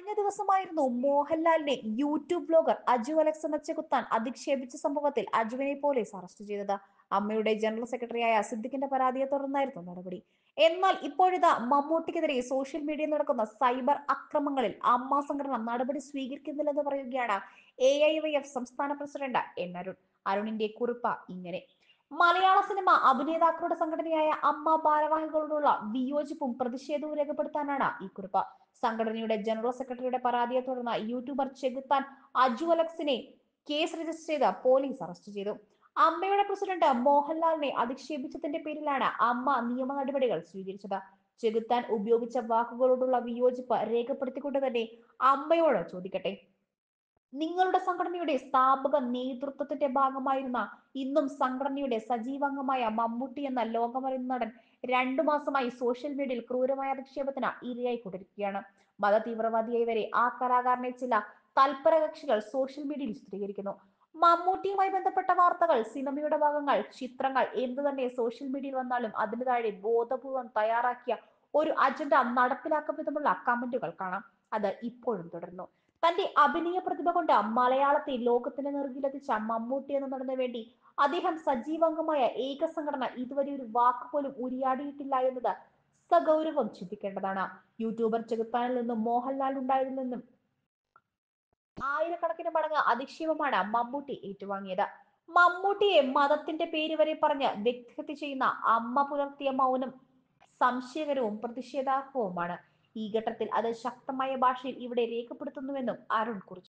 കഴിഞ്ഞ ദിവസമായിരുന്നു മോഹൻലാലിനെ യൂട്യൂബ് ബ്ലോഗർ അജു അലക്സ് എന്ന ചെകുത്താൻ അധിക്ഷേപിച്ച സംഭവത്തിൽ അജുവിനെ പോലീസ് അറസ്റ്റ് ചെയ്തത്. അമ്മയുടെ ജനറൽ സെക്രട്ടറിയായ സിദ്ദിഖിന്റെ പരാതിയെ തുടർന്നായിരുന്നു നടപടി. എന്നാൽ ഇപ്പോഴിതാ മമ്മൂട്ടിക്കെതിരെ സോഷ്യൽ മീഡിയയിൽ നടക്കുന്ന സൈബർ അക്രമങ്ങളിൽ അമ്മ സംഘടന നടപടി സ്വീകരിക്കുന്നില്ലെന്ന് പറയുകയാണ് AIYF സംസ്ഥാന പ്രസിഡന്റ് N അരുൺ. അരുണിന്റെ കുറിപ്പ് ഇങ്ങനെ: മലയാള സിനിമ അഭിനേതാക്കളുടെ സംഘടനയായ അമ്മ ഭാരവാഹികളോടുള്ള വിയോജിപ്പും പ്രതിഷേധവും രേഖപ്പെടുത്താനാണ് ഈ കുറിപ്പ്. സംഘടനയുടെ ജനറൽ സെക്രട്ടറിയുടെ പരാതിയെ തുടർന്ന് യൂട്യൂബർ ചെകുത്താൻ അജു അലക്സിനെ കേസ് രജിസ്റ്റർ ചെയ്ത് പോലീസ് അറസ്റ്റ് ചെയ്തു. അമ്മയുടെ പ്രസിഡന്റ് മോഹൻലാലിനെ അധിക്ഷേപിച്ചതിന്റെ പേരിലാണ് അമ്മ നിയമ നടപടികൾ സ്വീകരിച്ചത്. ചെകുത്താൻ ഉപയോഗിച്ച വാക്കുകളോടുള്ള വിയോജിപ്പ് രേഖപ്പെടുത്തിക്കൊണ്ട് തന്നെ അമ്മയോട് ചോദിക്കട്ടെ: നിങ്ങളുടെ സംഘടനയുടെ സ്ഥാപക നേതൃത്വത്തിന്റെ ഭാഗമായിരുന്ന, ഇന്നും സംഘടനയുടെ സജീവാംഗമായ മമ്മൂട്ടി എന്ന ലോകമറിയുന്ന നടൻ 2 മാസമായി സോഷ്യൽ മീഡിയയിൽ ക്രൂരമായ അധിക്ഷേപത്തിന് ഇരയായിക്കൊണ്ടിരിക്കുകയാണ്. മത തീവ്രവാദിയായി വരെ ആ കലാകാരനെ ചില തൽപര കക്ഷികൾ സോഷ്യൽ മീഡിയയിൽ ചിത്രീകരിക്കുന്നു. മമ്മൂട്ടിയുമായി ബന്ധപ്പെട്ട വാർത്തകൾ, സിനിമയുടെ ഭാഗങ്ങൾ, ചിത്രങ്ങൾ എന്തു തന്നെ സോഷ്യൽ മീഡിയയിൽ വന്നാലും അതിന് താഴെ ബോധപൂർവം തയ്യാറാക്കിയ ഒരു അജണ്ട നടപ്പിലാക്കും വിധമുള്ള കമന്റുകൾ കാണാം. അത് ഇപ്പോഴും തുടരുന്നു. തന്റെ അഭിനയ പ്രതിഭ കൊണ്ട് മലയാളത്തെ ലോകത്തിന്റെ നെറുകിലെത്തിച്ച മമ്മൂട്ടി എന്ന നടന് വേണ്ടി അദ്ദേഹം സജീവാംഗമായ ഏക സംഘടന ഇതുവരെ ഒരു വാക്ക് പോലും ഉരിയാടിയിട്ടില്ല എന്നത് സഗൗരവം ചിന്തിക്കേണ്ടതാണ്. യൂട്യൂബർ ചെകുത്താനിൽ നിന്നും മോഹൻലാൽ ഉണ്ടായതിൽ നിന്നും ആയിരക്കണക്കിന് മടങ്ങ് അധിക്ഷേപമാണ് മമ്മൂട്ടി ഏറ്റുവാങ്ങിയത്. മമ്മൂട്ടിയെ മതത്തിന്റെ പേര് വരെ പറഞ്ഞ് വ്യക്തിഹത്യ ചെയ്യുന്ന അമ്മ പുലർത്തിയ മൗനം സംശയകരവും പ്രതിഷേധാർഹവുമാണ്. ഈ ഘട്ടത്തിൽ അത് ശക്തമായ ഭാഷയിൽ ഇവിടെ രേഖപ്പെടുത്തുന്നുവെന്നും അരുൺ കുറിച്ചു.